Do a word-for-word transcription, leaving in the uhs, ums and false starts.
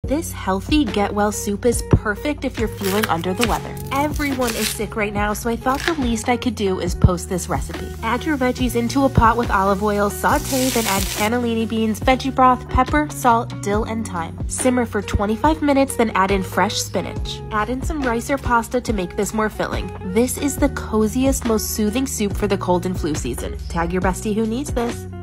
This healthy get-well soup is perfect if you're feeling under the weather. Everyone is sick right now, so I thought the least I could do is post this recipe. Add your veggies into a pot with olive oil, saute, then add cannellini beans, veggie broth, pepper, salt, dill, and thyme. Simmer for twenty-five minutes, then add in fresh spinach. Add in some rice or pasta to make this more filling. This is the coziest, most soothing soup for the cold and flu season. Tag your bestie who needs this.